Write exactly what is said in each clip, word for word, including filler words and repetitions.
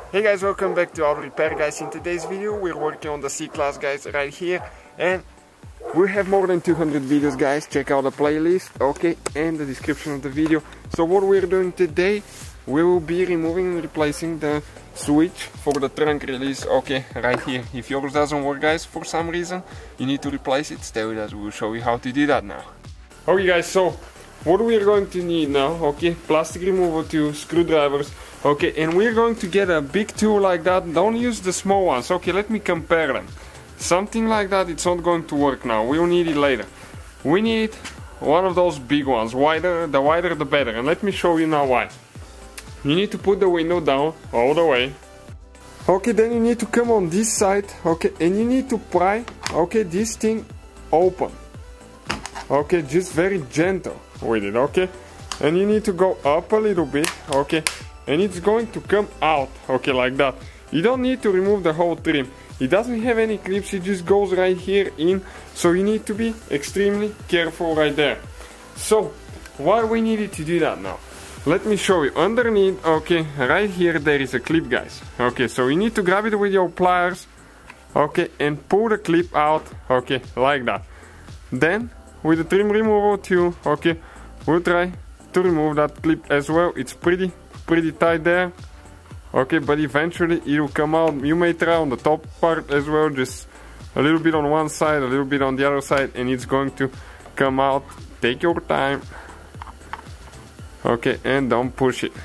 Hey guys, welcome back to Auto Repair guys. In today's video we're working on the C-Class guys right here, and we have more than two hundred videos guys. Check out the playlist, okay, and the description of the video. So what we're doing today, we will be removing and replacing the switch for the trunk release, okay, right here. If yours doesn't work guys for some reason, you need to replace it, stay with us, we'll show you how to do that now. Okay guys, so what we're going to need now, okay, plastic removal tool, screwdrivers, okay, and we're going to get a big tool like that. Don't use the small ones, okay, let me compare them. Something like that, it's not going to work now, we'll need it later. We need one of those big ones, wider, the wider the better, and let me show you now why. You need to put the window down all the way. Okay, then you need to come on this side, okay, and you need to pry, okay, this thing open. Okay, just very gentle with it, okay, and you need to go up a little bit, okay, and it's going to come out, okay, like that. You don't need to remove the whole trim, it doesn't have any clips, it just goes right here in, so you need to be extremely careful right there. So why we needed to do that now, let me show you. Underneath, okay, right here there is a clip guys, okay, so you need to grab it with your pliers, okay, and pull the clip out, okay, like that. Then with the trim removal tool, okay, we'll try to remove that clip as well. It's pretty pretty tight there, okay, but eventually it will come out. You may try on the top part as well, just a little bit on one side, a little bit on the other side, and it's going to come out. Take your time, okay, and don't push it.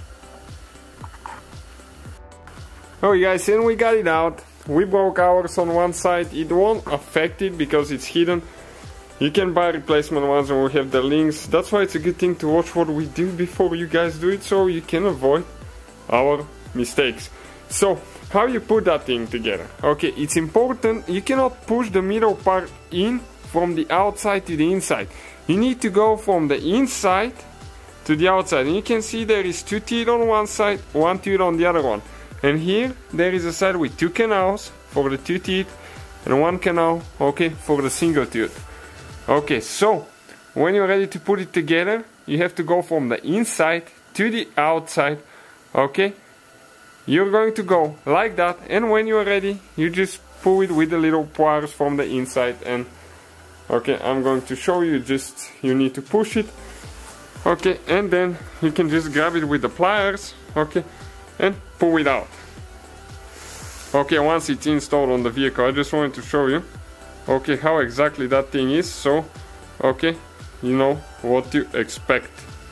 Oh guys, and we got it out. We broke ours on one side. It won't affect it because it's hidden. You can buy replacement ones and we have the links. That's why it's a good thing to watch what we do before you guys do it, so you can avoid our mistakes. So, how you put that thing together? Okay, it's important, you cannot push the middle part in from the outside to the inside. You need to go from the inside to the outside. And you can see there is two teeth on one side, one tooth on the other one. And here, there is a side with two canals for the two teeth and one canal, okay, for the single tooth. Okay, so when you're ready to put it together, you have to go from the inside to the outside, okay? You're going to go like that, and when you're ready, you just pull it with the little pliers from the inside, and okay, I'm going to show you, just you need to push it, okay, and then you can just grab it with the pliers, okay, and pull it out. Okay, once it's installed on the vehicle, I just wanted to show you, okay, how exactly that thing is, so okay, you know what to expect.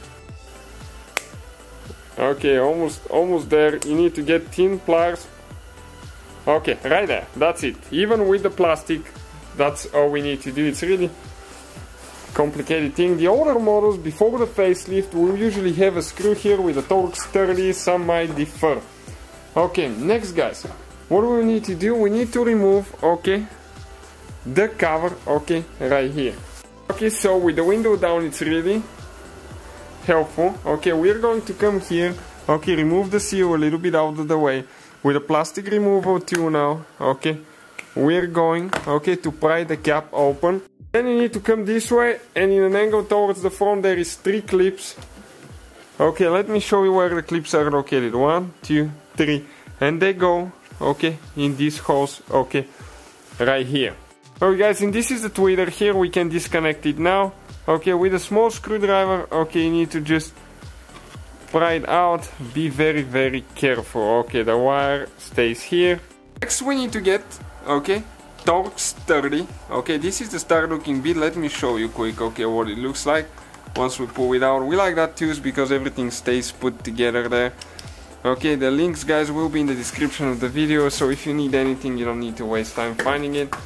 Okay, almost almost there. You need to get thin pliers. Okay, right there, that's it. Even with the plastic, that's all we need to do. It's really complicated thing. The older models before the facelift will usually have a screw here with a Torx thirty, some might differ. Okay, next guys, what do we need to do? We need to remove, okay, the cover, okay, right here. Okay, so with the window down, it's really helpful. Okay, we're going to come here, okay, remove the seal a little bit out of the way with a plastic removal tool now, okay. We're going, okay, to pry the cap open. Then you need to come this way, and in an angle towards the front there is three clips. Okay, let me show you where the clips are located. One, two, three, and they go, okay, in these holes, okay, right here. Okay guys, and this is the tweeter. Here we can disconnect it now. Okay, with a small screwdriver, okay, you need to just pry it out. Be very very careful. Okay, the wire stays here. Next we need to get, okay, Torx thirty. Okay, this is the start looking bit. Let me show you quick, okay, what it looks like once we pull it out. We like that too because everything stays put together there. Okay, the links guys will be in the description of the video, so if you need anything you don't need to waste time finding it.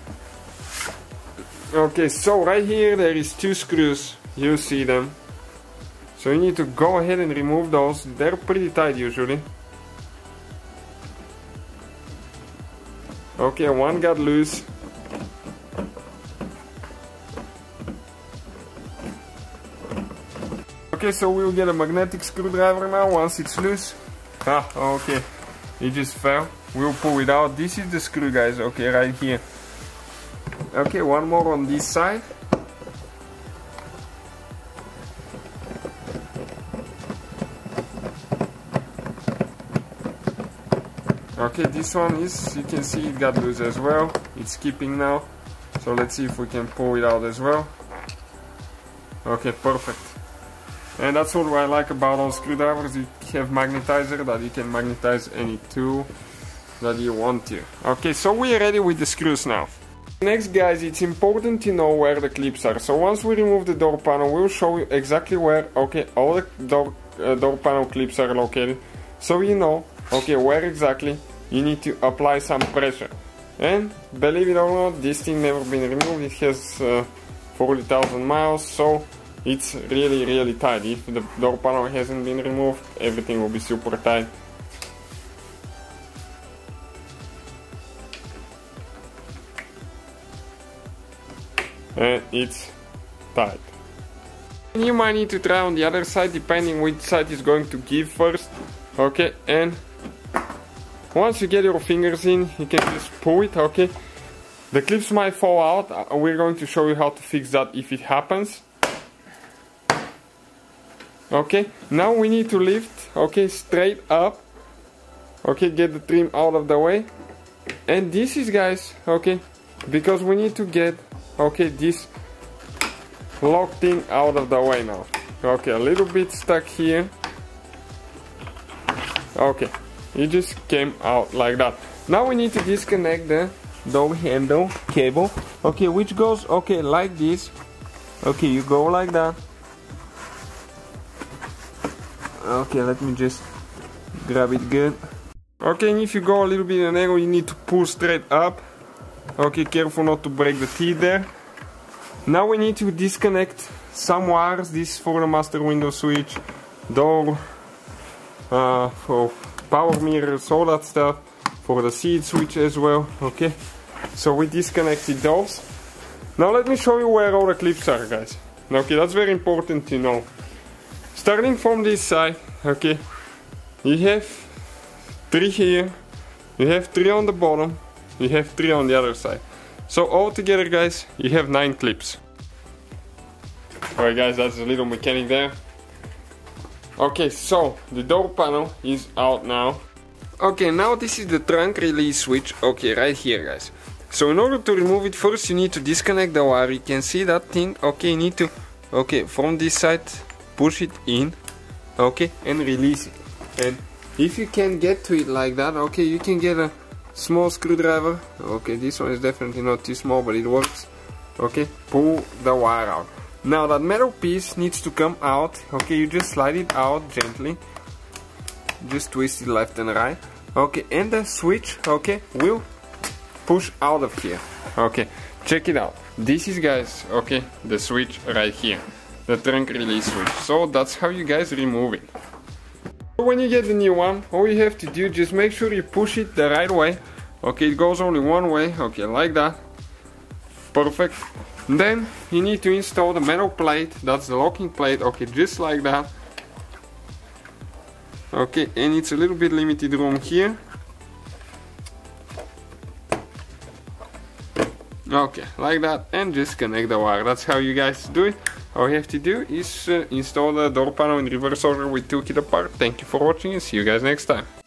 Okay, so right here there is two screws, you see them. So you need to go ahead and remove those, they're pretty tight usually. Okay, one got loose. Okay, so we'll get a magnetic screwdriver now once it's loose. Ah, okay, it just fell. We'll pull it out. This is the screw guys, okay, right here. Okay, one more on this side. Okay, this one is, you can see it got loose as well. It's skipping now. So let's see if we can pull it out as well. Okay, perfect. And that's what I like about all screwdrivers. You have magnetizer that you can magnetize any tool that you want to. Okay, so we are ready with the screws now. Next guys, it's important to know where the clips are. So once we remove the door panel, we'll show you exactly where, okay, all the door, uh, door panel clips are located. So you know, okay, where exactly you need to apply some pressure. And believe it or not, this thing never been removed. It has uh, forty thousand miles, so it's really really tight. If the door panel hasn't been removed, everything will be super tight. And it's tight. And you might need to try on the other side, depending which side is going to give first. Okay, and once you get your fingers in, you can just pull it. Okay, the clips might fall out. We're going to show you how to fix that if it happens. Okay, now we need to lift, okay, straight up. Okay, get the trim out of the way. And this is, guys, okay, because we need to get, okay, this locked thing out of the way now. Okay, a little bit stuck here. Okay, it just came out like that. Now we need to disconnect the door handle cable, okay, which goes, okay, like this. Okay, you go like that. Okay, let me just grab it good. Okay, and if you go a little bit in an angle, you need to pull straight up. Okay, careful not to break the teeth there. Now we need to disconnect some wires. This is for the master window switch, door, uh, for power mirrors, all that stuff, for the seat switch as well. Okay, so we disconnected those. Now let me show you where all the clips are, guys. Okay, that's very important to know. Starting from this side, okay, you have three here, you have three on the bottom, you have three on the other side. So all together, guys, you have nine clips. Alright guys, that's a little mechanic there. Okay, so the door panel is out now. Okay, now this is the trunk release switch, okay, right here, guys. So in order to remove it, first you need to disconnect the wire. You can see that thing, okay, you need to, okay, from this side, push it in, okay, and release it. And if you can get to it like that, okay, you can get a small screwdriver. Okay, this one is definitely not too small, but it works. Okay, pull the wire out. Now that metal piece needs to come out. Okay, you just slide it out gently, just twist it left and right. Okay, and the switch, okay, will push out of here. Okay, check it out. This is, guys, okay, the switch right here, the trunk release switch. So that's how you guys remove it. When you get the new one, all you have to do, just make sure you push it the right way. Okay, it goes only one way, okay, like that. Perfect. Then you need to install the metal plate, that's the locking plate, okay, just like that. Okay, and it's a little bit limited room here. Okay, like that, and just connect the wire. That's how you guys do it. All you have to do is uh, install the door panel in reverse order. We took it apart. Thank you for watching and see you guys next time.